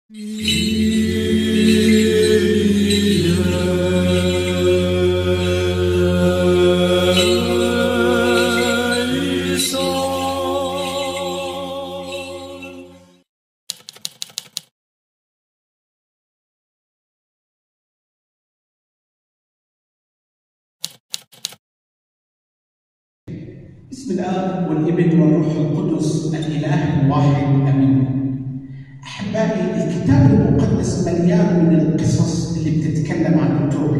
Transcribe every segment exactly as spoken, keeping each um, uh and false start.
بسم الآب والابن والروح القدس الإله الواحد آمين. أحبائي، الكتاب المقدس مليان من القصص اللي بتتكلم عن التوبة.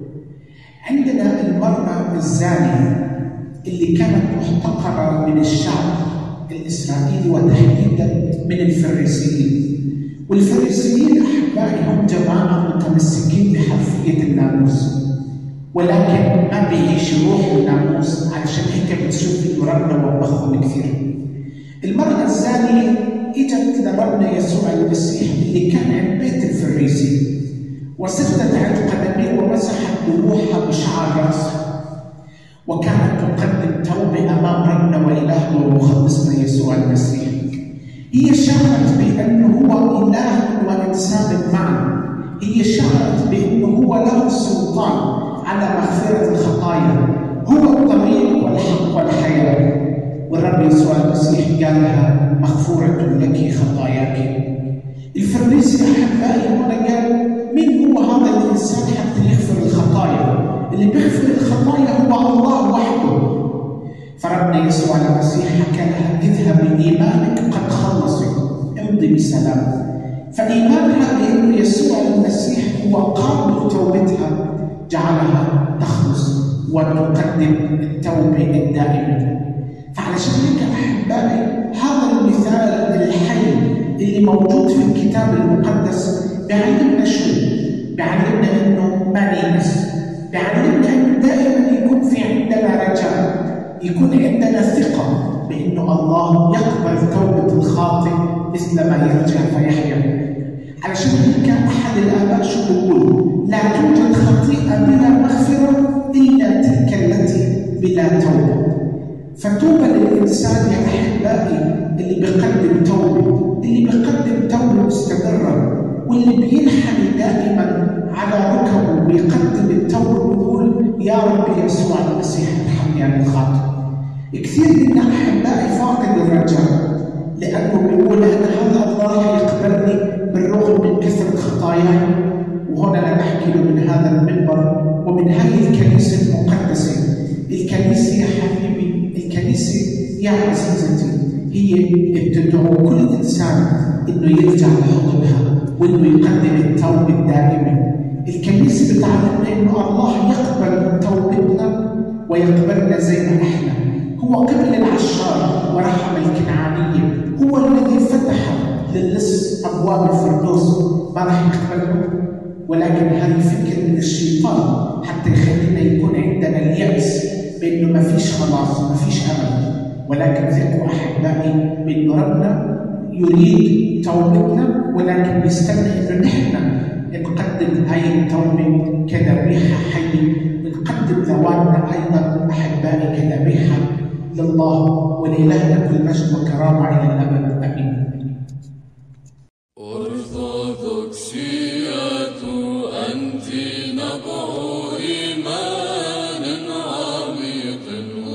عندنا المرأة الزانية اللي كانت محتقرة من الشعب الإسرائيلي وتحديدا من الفريسيين. والفريسيين أحبائي هم جماعة متمسكين بحرفية الناموس، ولكن ما بيعيشوا روح الناموس، علشان هيك بتشوف انه ربنا وبخهم كثير. المرأة الزانية اجت لربنا يسوع المسيح اللي كان عند بيت الفريسي، وسجدت عند قدميه ومسحت دموعها بشعر راسها، وكانت تقدم توبة امام ربنا والهنا ومخلصنا يسوع المسيح. هي شعرت بانه هو اله وانسان معا، هي شعرت بانه هو له السلطان على مغفرة الخطايا، هو الطريق والحق والحياة. والرب يسوع المسيح قال لها مغفورة لك خطاياك. الفريسي أحبائي هنا قال من هو هذا الإنسان حتى يغفر الخطايا؟ اللي بيغفر الخطايا هو الله وحده. فربنا يسوع المسيح حكى لها اذهبي إيمانك قد خلصك، امضي بسلام. فإيمانها بأن يسوع المسيح هو قابل توبتها جعلها تخلص وتقدم التوبة الدائمة. فعلشان هيك أحبائي هذا المثال الحي اللي موجود في الكتاب المقدس بيعلمنا شو؟ بيعلمنا إنه ما نيأس، بيعلمنا إنه دائما يكون في عندنا رجاء، يكون عندنا ثقة بإنه الله يقبل توبة الخاطئ مثل ما يرجع فيحيا. علشان هيك أحد الآباء شو بيقول؟ لا توجد خطيئة بلا مغفرة إلا تلك التي بلا توبة. فتوبة للإنسان يا أحبائي اللي بيقدم توبة، اللي بيقدم توبة مستمرة، واللي بينحني دائما على ركبه ويقدم التوبة ويقول يا رب يسوع المسيح ارحمني عن الخاطئ. كثير منا أحبائي فاقد الرجاء، لأنه بيقول أنا هذا الله يقبلني بالرغم من كثرة خطاياي. وهنا أنا بحكي له من هذا المنبر ومن هذه الكنيسة المقدسة. الكنيسة يا حبيبي، الكنيسة يا عزيزتي هي بتدعو كل إنسان إنه يرجع لحضنها وإنه يقدم التوبة الدائمة. الكنيسة بتعلمنا إنه الله يقبل توبتنا ويقبلنا زي ما إحنا. هو قبل العشار ورحم الكنعانية، هو الذي فتح للص أبواب الفردوس، ما راح يقبله. ولكن هذه فكرة من الشيطان حتى يخلينا يكون عندنا اليأس بأنه ما فيش خلاص، ما فيش أمل. ولكن ثقوا أحبائي بأن ربنا يريد توبتنا، ولكن بيستنى أنه نحن نقدم هاي التوبة كذبيحة حية، نقدم ذواتنا أيضا أحبائي كذبيحة لله. ولإلهنا كل مجد وكرامة إلى الأبد آمين. أنت نبع إيمان عميق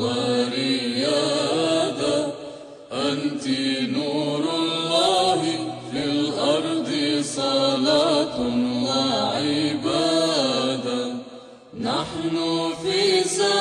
وريادة، أنت نور الله في الأرض، صلاة وعبادة. نحن في زمان